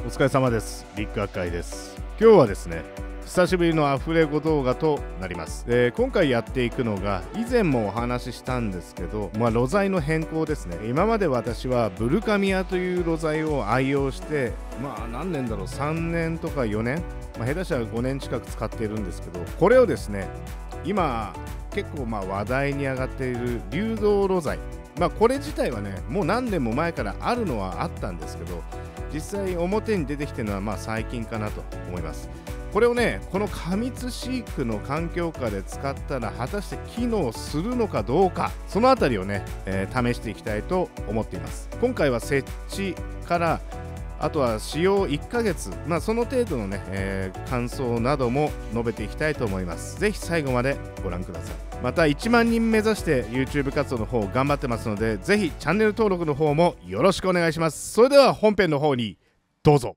お疲れ様です。ビッグアッカイです。今日はですね、久しぶりのアフレコ動画となります。今回やっていくのが、以前もお話ししたんですけど、炉材の変更ですね。今まで私はブルカミアという炉材を愛用して、何年だろう、3年とか4年、下手したら5年近く使っているんですけど、これをですね、今結構話題に上がっている流動炉材、これ自体はね、もう何年も前からあるのはあったんですけど、実際表に出てきてるのは最近かなと思います。これをね、この過密飼育の環境下で使ったら果たして機能するのかどうか、そのあたりをね、試していきたいと思っています。今回は設置からあとは使用1ヶ月、その程度のね、感想なども述べていきたいと思います。ぜひ最後までご覧ください。また1万人目指して YouTube 活動の方頑張ってますので、ぜひチャンネル登録の方もよろしくお願いします。それでは本編の方にどうぞ。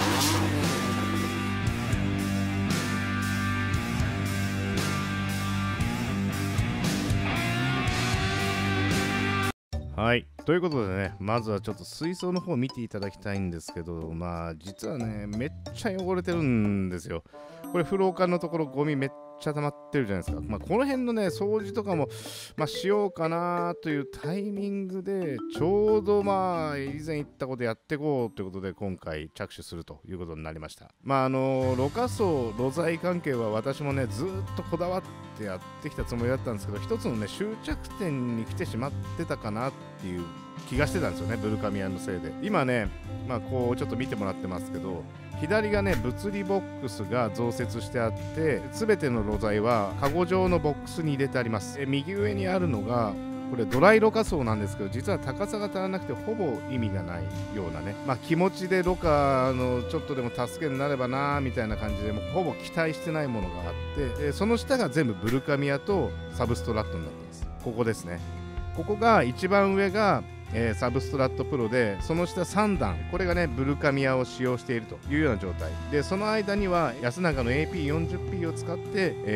はい、ということでね、まずはちょっと水槽の方を見ていただきたいんですけど、実はね、めっちゃ汚れてるんですよ。これ、風呂間のところ、ゴミめっちゃ溜まってるじゃないですか。この辺のね、掃除とかも、しようかなというタイミングで、ちょうど以前言ったことやっていこうということで、今回着手するということになりました。ろ過槽、炉材関係は私もね、ずっとこだわってやってきたつもりだったんですけど、一つのね、終着点に来てしまってたかなっていう気がしてたんですよね、ブルカミアのせいで。今ね、こうちょっと見てもらってますけど、左がね、物理ボックスが増設してあって、全ての炉材はカゴ状のボックスに入れてあります。右上にあるのがこれドライろ過槽なんですけど、実は高さが足らなくてほぼ意味がないようなね、気持ちでろ過のちょっとでも助けになればなーみたいな感じで、もうほぼ期待してないものがあって、その下が全部ブルカミアとサブストラットになってます。ここですね。ここが一番上がサブストラットプロで、その下3段、これがねブルカミアを使用しているというような状態で、その間には安永の AP40P を使って、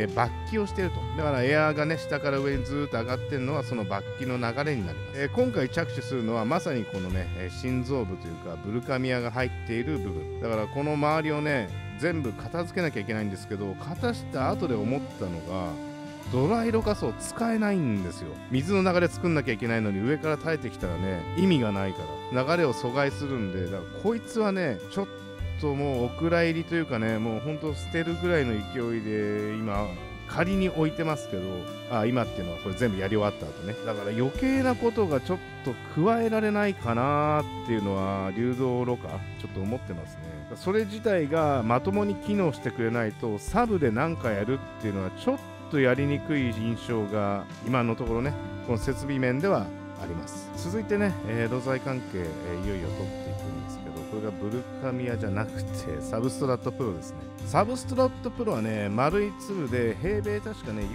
バッキをしていると。だからエアーがね下から上にずーっと上がってるのはそのバッキの流れになります。今回着手するのはまさにこのね、心臓部というかブルカミアが入っている部分だから、この周りをね全部片付けなきゃいけないんですけど、片した後で思ったのが、ドライろ過槽使えないんですよ。水の流れ作んなきゃいけないのに、上から垂れてきたらね意味がないから流れを阻害するんで、だからこいつはねちょっともうお蔵入りというかね、もうほんと捨てるぐらいの勢いで今仮に置いてますけど、今っていうのはこれ全部やり終わった後ね。だから余計なことがちょっと加えられないかなっていうのは流動ろ過ちょっと思ってますね。それ自体がまともに機能してくれないと、サブで何かやるっていうのはちょっとやりにくい印象が今のところね、この設備面ではあります。続いてね、炉材関係、いよいよ取っていくんですけど、これがブルカミアじゃなくてサブストラットプロですね。サブストラットプロはね、丸い粒で平米確かね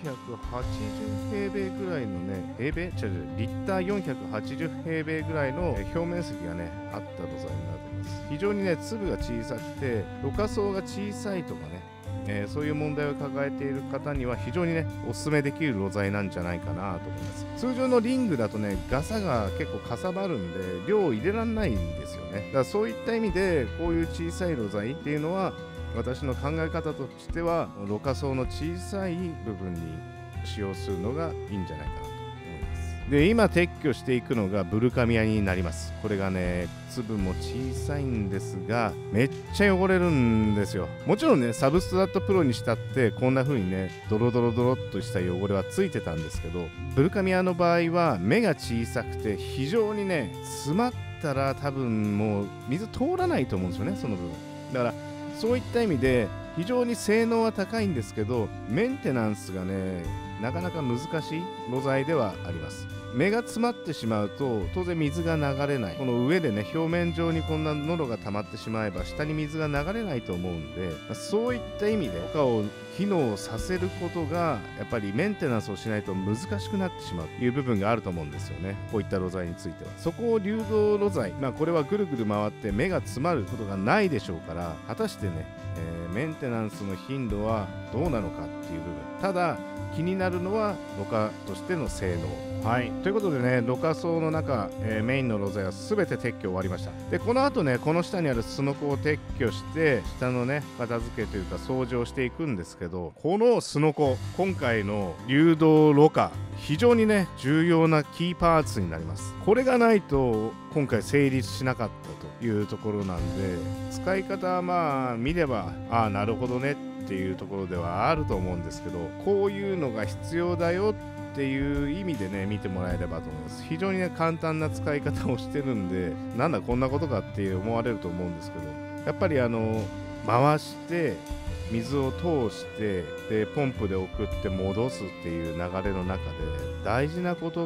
480平米ぐらいのね、リッター480平米ぐらいの表面積がねあった炉材になっています。非常にね粒が小さくて、ろ過層が小さいとかね、そういう問題を抱えている方には非常にねおすすめできる炉材なんじゃないかなと思います。通常のリングだとねガサが結構かさばるんで量を入れられないんですよね。だからそういった意味でこういう小さい炉材っていうのは、私の考え方としてはろ過層の小さい部分に使用するのがいいんじゃないかなと思います。で、今撤去していくのがブルカミアになります。これがね粒も小さいんですがめっちゃ汚れるんですよ。もちろんねサブストラットプロにしたってこんな風にねドロドロドロっとした汚れはついてたんですけど、ブルカミアの場合は目が小さくて非常にね詰まったら多分もう水通らないと思うんですよね、その部分だから。そういった意味で非常に性能は高いんですけど、メンテナンスがねなかなか難しい炉材ではあります。目が詰まってしまうと当然水が流れない。この上でね表面上にこんなノが溜まってしまえば下に水が流れないと思うんで、そういった意味でろ過を機能させることがやっぱりメンテナンスをしないと難しくなってしまうという部分があると思うんですよね、こういった炉材については。そこを流動炉材、これはぐるぐる回って目が詰まることがないでしょうから、果たしてね、 メンテナンスの頻度はどうなのかっていう部分、ただ気になるのはろ過としての性能。はい、ということでね、ろ過槽の中、メインのろ材は全て撤去終わりました。でこの後ね、この下にあるすのこを撤去して下のね片付けというか掃除をしていくんですけど、このすのこ、今回の流動ろ過非常にね重要なキーパーツになります。これがないと今回成立しなかったというところなんで、使い方はまあ見ればなるほどねっていうところではあると思うんですけど、こういうのが必要だよっていう意味でね見てもらえればと思います。非常にね簡単な使い方をしてるんで、なんだこんなことかって思われると思うんですけど、やっぱり回して水を通してでポンプで送って戻すっていう流れの中で大事なことって、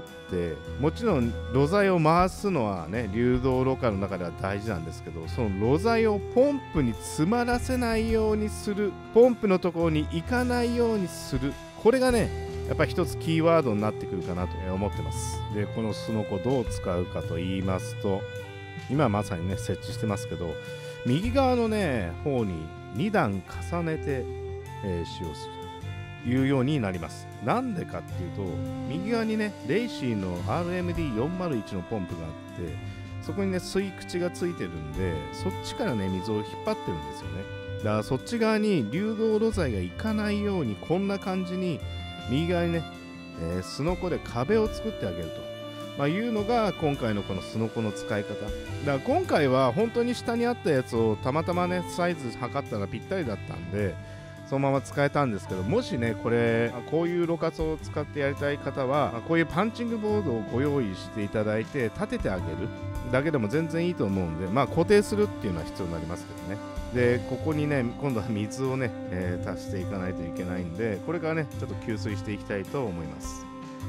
もちろんろ材を回すのはね流動ろ過の中では大事なんですけど、そのろ材をポンプに詰まらせないようにする、ポンプのところに行かないようにする、これがねやっぱり一つキーワードになってくるかなと思ってます。でこのすのこどう使うかと言いますと、今まさにね設置してますけど、右側のね方に2段重ねて、使用するというようになります。なんでかっていうと、右側にねレイシーの RMD401 のポンプがあって、そこにね吸い口がついてるんで、そっちからね水を引っ張ってるんですよね。だからそっち側に流動ろ材がいかないように、こんな感じに右側にね、すのこで壁を作ってあげると、いうのが今回のこのすのこの使い方だから。今回は本当に下にあったやつをたまたまねサイズ測ったらぴったりだったんでそのまま使えたんですけど、もしねこういうろ過槽を使ってやりたい方は、こういうパンチングボードをご用意していただいて立ててあげるだけでも全然いいと思うんで、固定するっていうのは必要になりますけどね。でここにね今度は水をね、足していかないといけないんで、これからねちょっと給水していきたいと思います。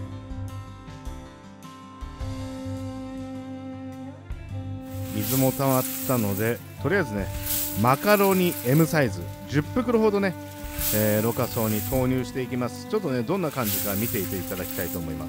水も溜まったので、とりあえずねマカロニ M サイズ10袋ほどね、ろ過槽に投入していきます。ちょっとねどんな感じか見ていていただきたいと思います。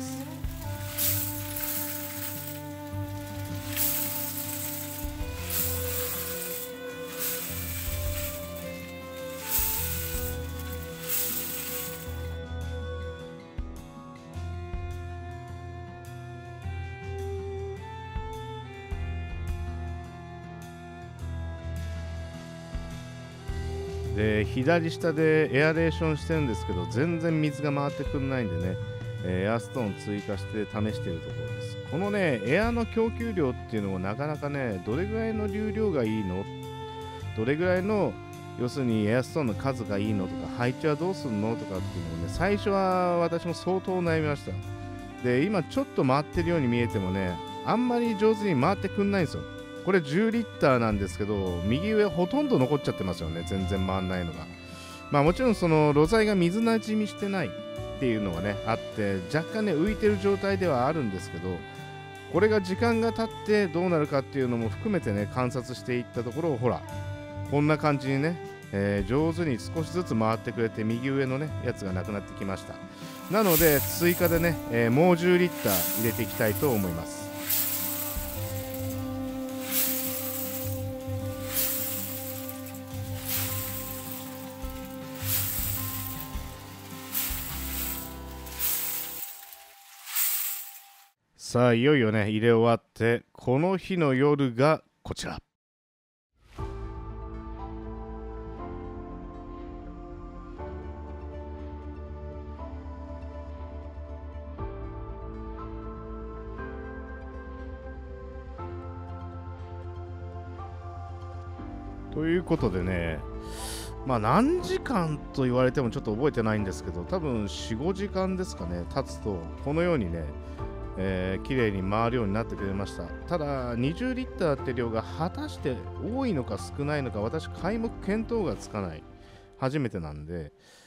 で左下でエアレーションしてるんですけど、全然水が回ってくんないんでね、エアストーン追加して試しているところです。このねエアの供給量っていうのもなかなかね、どれぐらいの流量がいいの、どれぐらいの要するにエアストーンの数がいいのとか、配置はどうするのとかっていうのをね、最初は私も相当悩みました。で今ちょっと回ってるように見えてもね、あんまり上手に回ってくんないんですよ。これ10リッターなんですけど、右上ほとんど残っちゃってますよね、全然回んないのが。もちろんそのろ材が水なじみしてないっていうのがねあって、若干ね浮いてる状態ではあるんですけど、これが時間が経ってどうなるかっていうのも含めてね観察していったところ、ほらこんな感じにね、上手に少しずつ回ってくれて、右上のねやつがなくなってきました。なので追加でね、もう10リッター入れていきたいと思います。さあいよいよね入れ終わって、この日の夜がこちら。ということでね、何時間と言われてもちょっと覚えてないんですけど、多分 4,5 時間ですかね経つとこのようにね綺麗に回るようになってくれました。ただ20リッターって量が果たして多いのか少ないのか、私皆目見当がつかない、初めてなんで、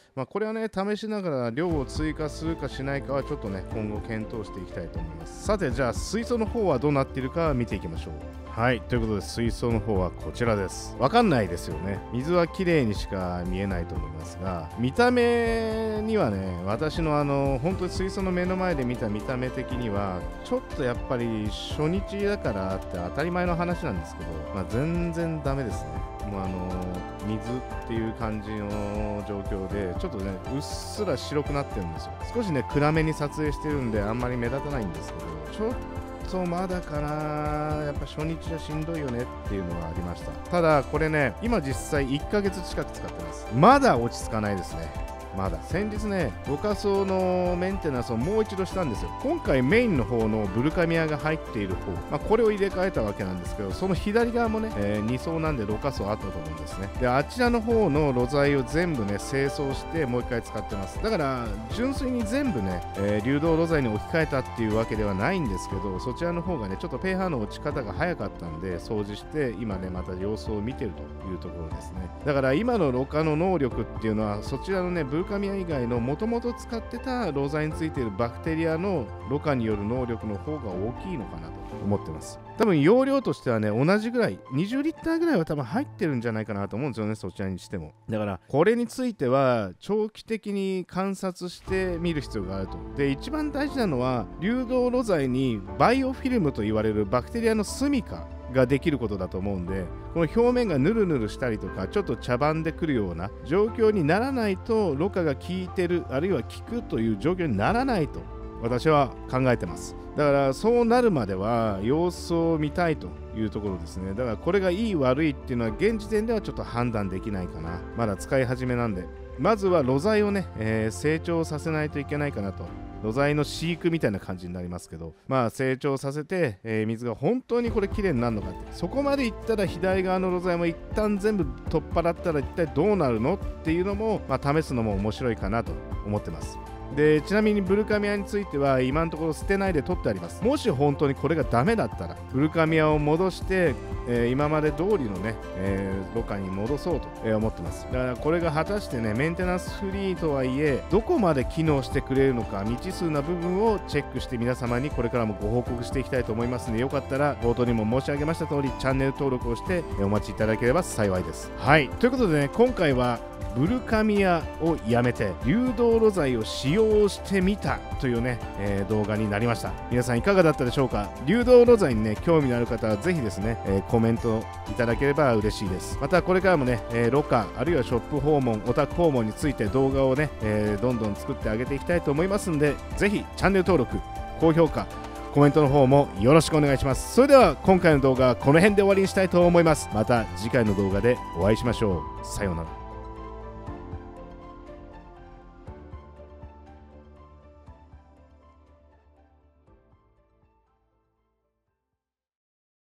これはね、試しながら量を追加するかしないかはちょっとね、今後検討していきたいと思います。さて、じゃあ水槽の方はどうなっているか見ていきましょう。はい、ということで水槽の方はこちらです。わかんないですよね。水は綺麗にしか見えないと思いますが、見た目にはね、私の本当に水槽の目の前で見た見た目的には、ちょっとやっぱり初日だからって当たり前の話なんですけど、全然ダメですね。もう水っていう感じの状況で、ちょっとね、うっすら白くなってるんですよ。少しね、暗めに撮影してるんで、あんまり目立たないんですけど、ちょっとまだかな、やっぱ初日じゃしんどいよねっていうのがありました。ただこれね、今実際1ヶ月近く使ってます。まだ落ち着かないですね。まだ先日ね、ろ過槽のメンテナンスをもう一度したんですよ。今回メインの方のブルカミアが入っている方、これを入れ替えたわけなんですけど、その左側もね、2層なんでろ過槽あったと思うんですね。で、あちらの方の露材を全部ね、清掃してもう一回使ってます。だから純粋に全部ね、流動露材に置き換えたっていうわけではないんですけど、そちらの方がね、ちょっと pH の落ち方が早かったんで掃除して、今ね、また様子を見てるというところですね。だから今のろ過の能力っていうのは、そちらのね、ブルカミア以外のもともと使ってた露材についているバクテリアのろ過による能力の方が大きいのかなと思ってます。多分容量としてはね、同じぐらい20リッターぐらいは多分入ってるんじゃないかなと思うんですよね、そちらにしても。だからこれについては長期的に観察して見る必要があると。で、一番大事なのは流動露材にバイオフィルムと言われるバクテリアの住みかができることだと思うんで、この表面がヌルヌルしたりとかちょっと茶番でくるような状況にならないと、ろ過が効いてる、あるいは効くという状況にならないと私は考えてます。だからそうなるまでは様子を見たいというところですね。だからこれがいい悪いっていうのは現時点ではちょっと判断できないかな。まだ使い始めなんで、まずは露材をね、成長させないといけないかなと。露材の飼育みたいな感じになりますけど、成長させて、水が本当にこれ綺麗になるのかって、そこまでいったら左側の露材も一旦全部取っ払ったら一体どうなるのっていうのも、試すのも面白いかなと思ってます。で、ちなみにブルカミアについては今のところ捨てないで取ってあります。もし本当にこれがダメだったらブルカミアを戻して、今まで通りのね、ろ過に戻そうと、思ってます。だからこれが果たしてね、メンテナンスフリーとはいえどこまで機能してくれるのか、未知数な部分をチェックして皆様にこれからもご報告していきたいと思いますので、よかったら冒頭にも申し上げました通りチャンネル登録をしてお待ちいただければ幸いです。はい、ということでね、今回はブルカミアをやめて流動露材を使用してみたというね、動画になりました。皆さんいかがだったでしょうか。流動露材にね、興味のある方はぜひですね、コメントいただければ嬉しいです。またこれからもね、ろ過あるいはショップ訪問、お宅訪問について動画をね、どんどん作ってあげていきたいと思いますんで、ぜひチャンネル登録、高評価、コメントの方もよろしくお願いします。それでは今回の動画はこの辺で終わりにしたいと思います。また次回の動画でお会いしましょう。さようなら。